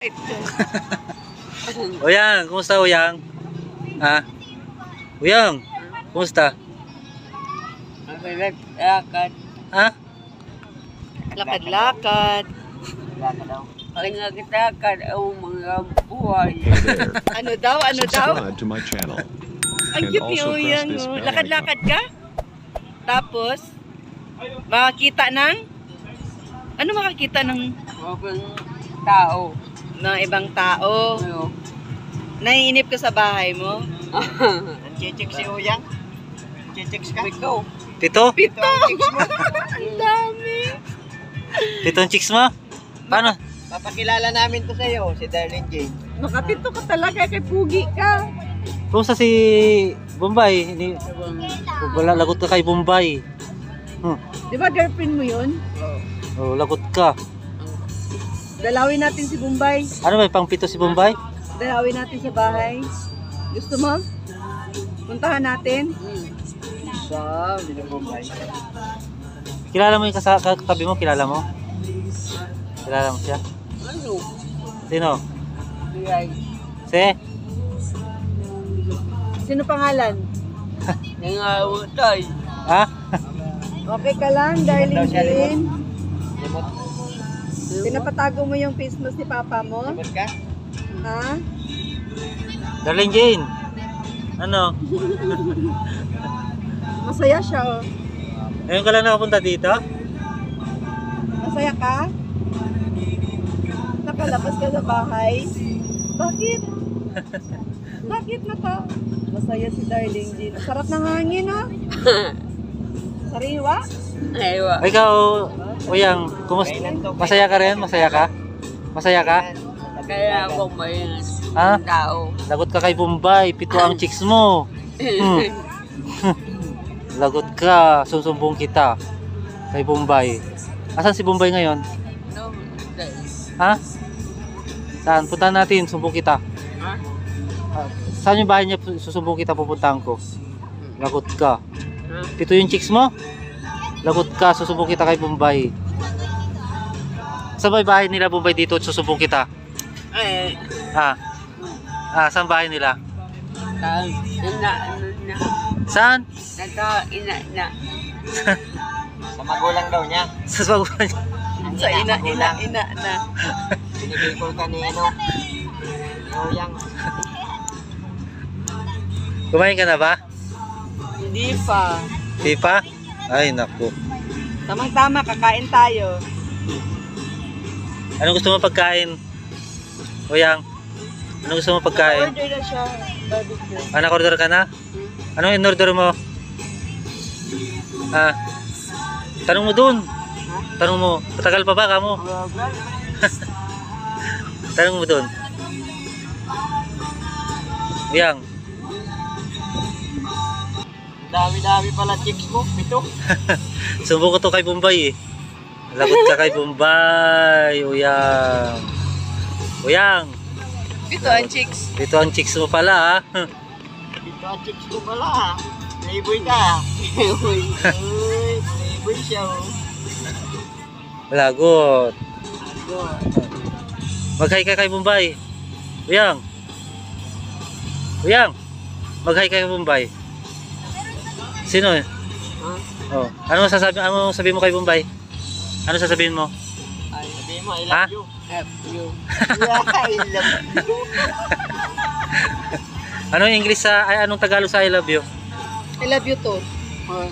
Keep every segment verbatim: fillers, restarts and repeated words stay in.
Uyang, kumusta Uyang? Ha? Uyang, kumusta? Lakad-lakad. Ha? Lakad-lakad. Lakad-lakad ang mga buhay. Ano daw? Ano daw? Subscribe to my channel. Ang And cute ni also press Uyang. this Oh. bell Lakad-lakad ka? Tapos, makakita ng? Ano makakita ng Mga tao. ng ibang tao? Ano? Naiinip ka sa bahay mo? Chichik si Uyang. Chichik ka? Ikaw. Tito? Pito! Ang dami! Tito ang chicks mo? Paano? Papakilala namin to sa'yo, si Darlene Jane. Makapito ka talaga kay Pugi ka. Kumusta si Bombay? Hindi, wala, lagot ka kay Bombay. Hmm. Di ba girlfriend mo yun? Oh, lagot ka. Dalawin natin si Bombay. Ano ba, pang pito si Bombay? Dalawin natin sa bahay. Gusto mo? Puntahan natin? Sa, hindi na Bombay. Kilala mo yung kasa- katabi mo? Kilala mo? Kilala mo siya? Ano? Sino? Biyay. Si? Sino pangalan? Nangawutay. Ha? Okay ka lang, darling Jane. Limot. Pinapatago mo yung face mask ni Papa mo? Limot ka? Ha? Darling Jane. Ano? Masaya siya, oh. Ngayon ka lang nakapunta dito? Masaya ka? Nakalabas ka sa bahay? Bakit? Bakit na to? Masaya si darling Jane. Sarap ng hangin, oh. Sariwa? Aywa. Ikaw, Uyang, kumusta? Masaya ka rin? Masaya ka? Masaya ka? Kaya ako may Ha? tao. Lagot ka kay Bombay, pito ang chicks mo. Hmm. Lagot ka, susumbong kita kay Bombay. Asan si Bombay ngayon? No, Ha? Saan? Puntahan natin, sumbong kita. ha? Ah, saan yung bahay niya? Susumbong kita, pupuntahan ko. Lagot ka. Pito yung chicks mo? Lagot ka, susumbong kita kay Bombay. Saan ba yung bahay nila Bombay dito? Susumbong kita. Eh, Ha? Ah, saan bahay nila? ta- ina, ano na. Saan? Nata, ina, na. Sa magulang daw niya. Sa bagulan. Sa ina, ina, ina na. Binibigol ka ni ano. Uyang. Kumain ka na ba? Hindi pa. Di pa? Ay, naku. Tamang-tama, kakain tayo. Anong gusto mo pagkain? Uyang, anong gusto mo pagkain? Order na siya, barbecue. Ah, naka-order ka na? Anong in-order mo? Ah, tanong mo dun. Tanong mo, patagal pa ba kamo? Tanong mo dun. Uyang, Dami-dami pala chicks mo. Ito. sumbong ko to kay Bombay eh. Lagot ka kay Bombay, Uyang. Uyang, Ito ang chicks. dito ang chicks mo pala ha. Ito ang chicks ko pala. Playboy ka. Playboy. Uy, playboy siya. oh. Lagot. Ako. Mag-hi ka kay Bombay. Uyang. Uyang. Mag-hi ka kay Bombay. Sino eh? Ha? Oh, ano sasabi ano sabihin mo kay Bombay? Ano sasabihin mo? Ay, sabihin mo, I Ha? love you. Love you. Yeah, I love you. Ano yung English sa ay anong Tagalog sa I love you? I love you too. Oh,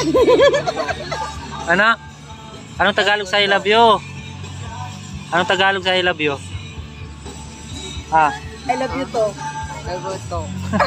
Ano? Anong Tagalog sa I love you? Anong Tagalog sa I love you? Ah, I love you too. Naguto.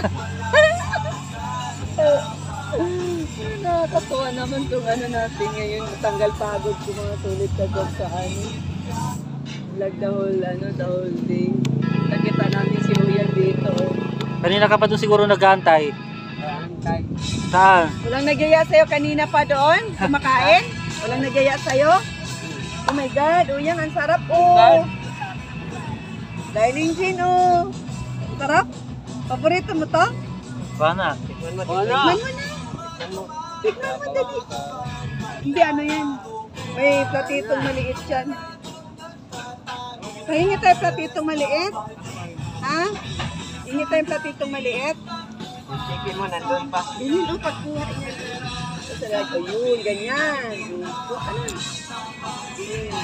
Nakakatuwa naman kung ano natin ngayon. Matanggal pagod ko mga sulit ka dyan sa ano. Vlog the whole, ano, the whole day. Nakita namin si Uyang dito. oh. kanina ka pa doon siguro nag-aantay. Antay. Saan? Walang nagyaya sa'yo kanina pa doon? Kumakain? Walang nagyaya sa'yo? Oh my God, Uyang, ang sarap oh. Darling Jane oh. Ang sarap. Paborito mo to? Sana. Tikman mo, Tikman tikman mo. mo na. Tikman mo dali. Hindi, ano yan. May platitong maliit yan. Pahingi tayo platitong maliit. Ha? Hingi tayo platitong maliit. Yung chicken mo nandun pa. Ganyan ang pagkuha niya. Sarap. Ayun, ganyan. Kuha ka na. Yes.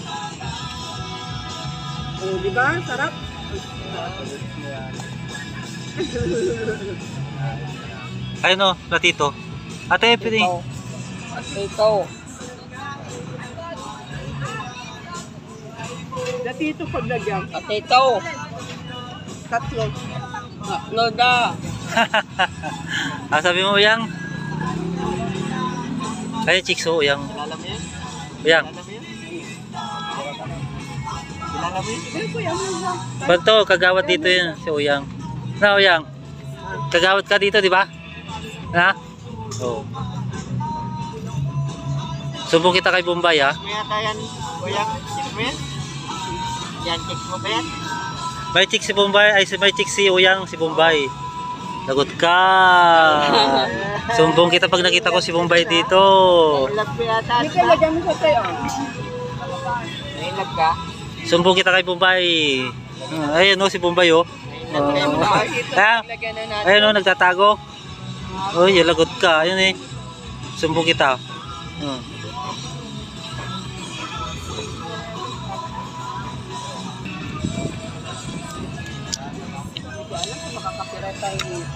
Oh, di ba? Sarap. Ayun o, platito. Ate, pwede. Ito. Platito paglagyan. Ito. Tatlo. Tatlo da. Ah, sabi mo, Uyang? Ay, chicks o, Uyang. Kilala mo yun? Uyang. Kilala mo yun? Kilala mo yun? Ay, kuya mo na. Pag to, kagawad dito yun, si Uyang. Na, Uyang? Kagawad ka dito, di ba? Na? Oo. Sumbong kita kay Bombay, ha? May ata yan, kuyang chicks mo yan? Yan, chicks mo ba yan? May chicks si Bombay, ay si may chicks si Uyang, si Bombay. Lagot ka. Sumbong kita pag nakita ko si Bombay dito. Nailag ko yata. Hindi ka lagyan mo sa tayo. Nailag ka? Sumbong kita kay Bombay. Ah, ayun o, si Bombay o. Nailag kayo mo. Ah, Lagyan na natin. ayun o, nagtatago. Uy, lagot ka. Ayun eh. Sumbong kita. Hmm. Alam ko makakapira tayo dito.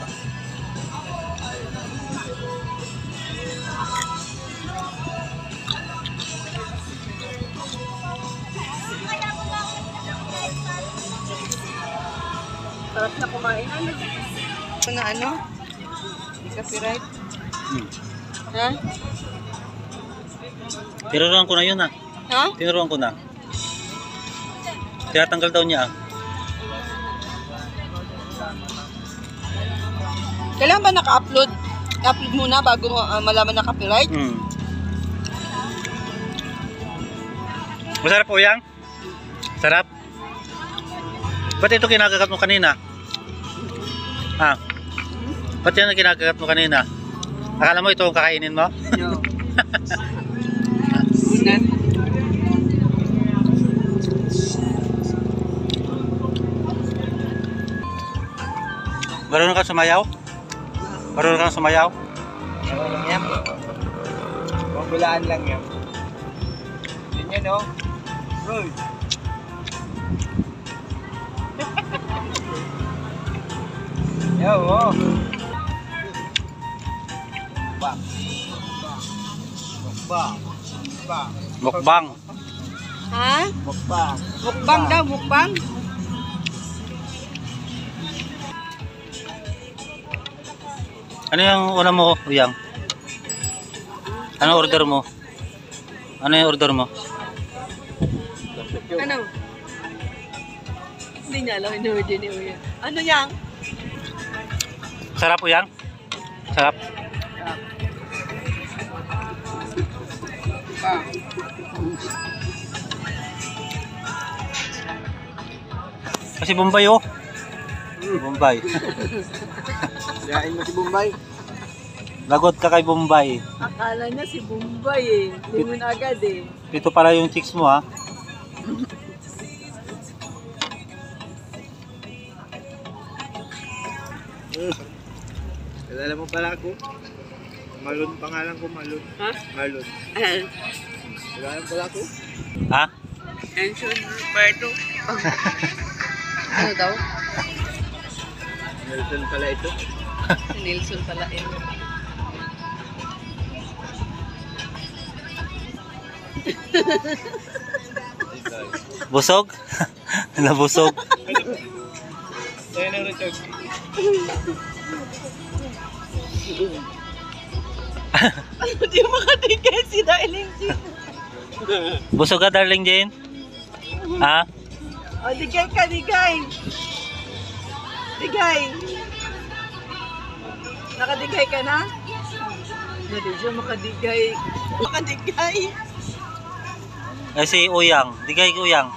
Sarap na kumain. Ano? Ito na ano? Hindi copyright. Hmm. Ha? Tinuruan ko na yun ah. Ha? Tinuruan ko na. Tinatanggal daw niya ah. Kailan ba naka-upload? I-upload muna bago uh, malaman na copyright? Hmm. Masarap po yang? Sarap? Ba't ito kinakagat mo kanina? Ha? Ba't yan ang kinakagat mo kanina? Akala mo ito ang kakainin mo? No. Unan. Marunong ka sumayaw? Marunong ka sumayaw? Ano lang yan? Mabulaan lang yan. Yun yun o. Roy. Yo, oh. Bang. Bang. Bang. Mukbang. Ha? Mukbang. Mukbang daw, mukbang. Ano yung una mo, Uyang? Ano order mo? Ano yung order mo? Ano? Hindi niya alam, in-order ni Uya. Ano yang? Sarap, Uyang? Sarap? Bang. Kasi Bombay oh. Bombay. Yain mo si Bombay. Lagot ka kay Bombay. Akala niya si Bombay eh. Lingon agad eh. Ito pala yung chicks mo ha. Kilala mo pala ako. Malun pangalan ko, Malun. Ha? Malun. Kilala mo pala ako. Ha? Enson Roberto. Ano daw? Nelson pala ito. Si Nelson pala eh. Busog? Nabusog. Kaya na rin ito. Hindi makatigay si Darling Jean. Busog ka, Darling Jane? Ha? O, digay ka, digay. Digay. Nakadigay ka na? Hindi siya makadigay. Makadigay. Ay si Uyang. Digay ko Uyang.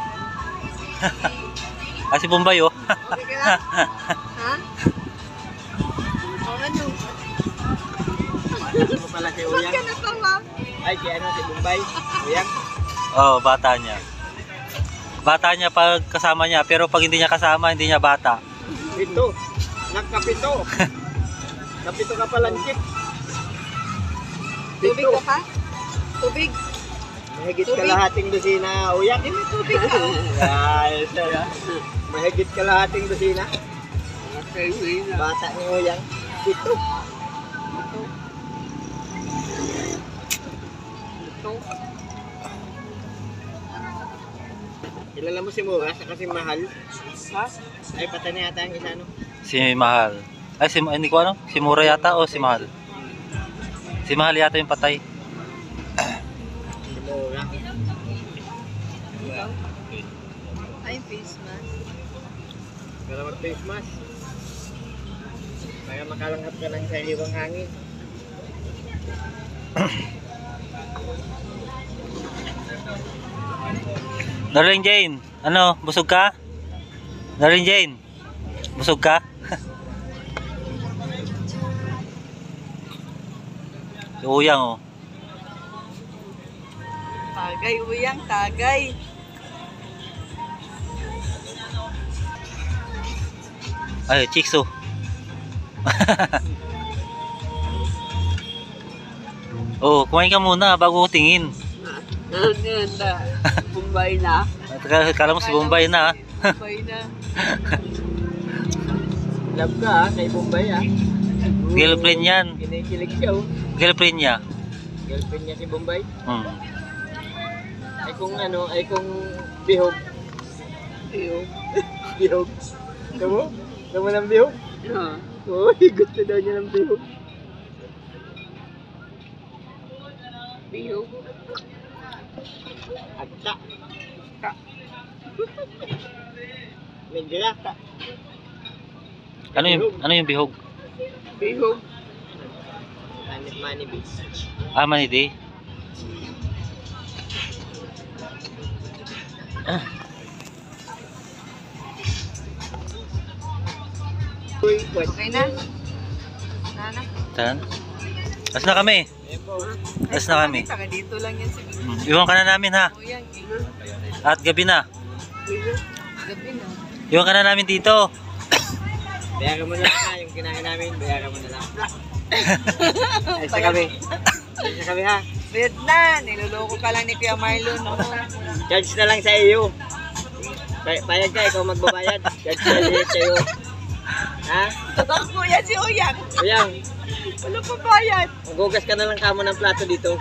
Ay si Bombay oh. Okay ka na? Ha? O, ano? Ano mo pala si Ba't Uyang? ka natawa? Ay, kaya ano si Bombay? Uyang? Oh, bata niya. Bata niya pag kasama niya, pero pag hindi niya kasama, hindi niya bata. Ito, nagkapito. Kapito ka palang chip. Tubig ka pa? Tubig. Mahigit Tubig. kalahating dosina uyak. Hindi may tubig ka. Guys, mahigit kalahating dosina. Bata ni Uyang. Ito. Ito. Kilala mo si Mura sa kasi mahal. Ha? Ay, patay na yata ang isa, no? Si Mahal. Ay, si, hindi ko ano? Si Mura yata o si Mahal? Si Mahal yata yung patay. Si Mura. Ay, face mask. Para mag-face mask. Para makalanghap ka ng sariwang hangin. Darling Jane, ano? Busog ka? Darling Jane, busog ka? Si Uyang, oh. Tagay, Uyang, tagay. Ay, chicks, oh. Oh, kumain ka muna bago ko tingin. Ano yan na? Bombay na. Kala mo si Bombay na, ah. Bombay na. Love ka ha, kay Bombay ha. Girlfriend yan. Kinikilig siya oh. Girlfriend niya. Girlfriend niya si Bombay. Hmm. Ay kung ano, ay kung bihog. Bihog. Bihog. Tamo? Tamo ng bihog? Ha? Uy, gusto daw niya ng bihog. Bihog. Agta. Ka. Medyo ka. Ano yung, ano yung bihog? Bihog. Manip money base. Ah, manidi. Uy, what? Okay na? Nana? Saan? Alas na kami. Alas na kami. Saka dito lang yan siguro. Hmm. Iwan ka na namin, ha? Uyang, eh. At gabi na. Gabi na. Iwan ka na namin dito. Bayaran mo na lang ha, yung kinain namin, bayaran mo na lang. Ay, sa kami. Ay, sa kami ha. Bayad na. Niloloko ka lang ni Kuya Marlon. No? Charge na lang sa iyo. Bay- Bayad ka, ikaw magbabayad. Charge na lang sa'yo. Ha? Totoo kuya si Uyang. Uyang, Wala pa bayad. maghugas ka na lang kamo ng plato dito.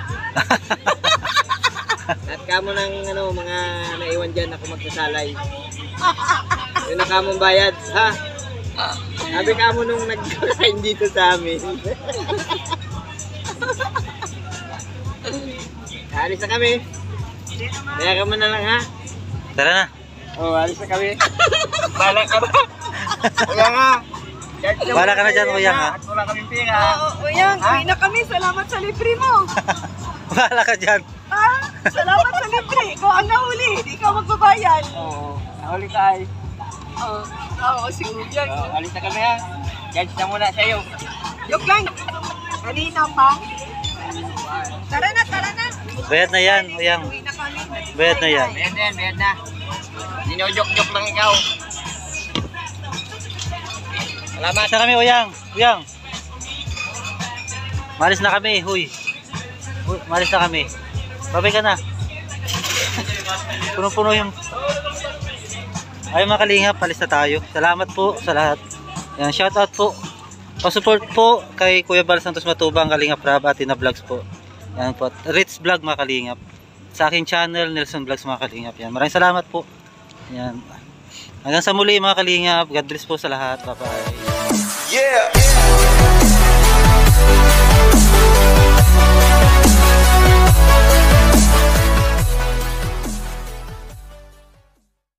At kamo ng ano, mga naiwan dyan ako magsasalay. Yun ang kamong bayad, ha? Sabi kamo nung nagkakain dito sa amin. Alis na kami. Bayaran mo na lang ha. Tara na. Oh, alis na kami. Bala ka ba? Uyang ha. Bala ka na dyan, Uyang, ha? At wala kaming pera. Oo, Uyang. Uwi na kami. Salamat sa libre mo. Bahala ka dyan. Ha? Salamat sa libre. Ikaw ang nahuli. Hindi ka magbabayad. Oo. Nahuli tayo. Oo. Oo, si Uyang. Oh, alis na kami ha. Charge na muna sa'yo. Joke lang. Kanina pa. Tara na, tara na. Bayad na yan, Uyang. Uwi na kami. Bayad na yan. Bayad na yan, bayad na. Dinojok-jok lang ikaw. Salamat. Malis na kami, Uyang. Uyang. Malis na kami, huy. Huy, malis na kami. Babay ka na. Puno-puno yung... Ay, mga kalingap, malis na tayo. Salamat po sa lahat. Yan, shout out po. Pa-support po kay Kuya Bal Santos Matubang, Kalingap Rab at Tina Vlogs po. Yan po. Ritz Vlog, mga kalingap. Sa aking channel, Nelson Vlogs, mga kalingap. Yan. Maraming salamat po. Yan. Hanggang sa muli, mga kalingap. God bless po sa lahat. Bye-bye. Yeah.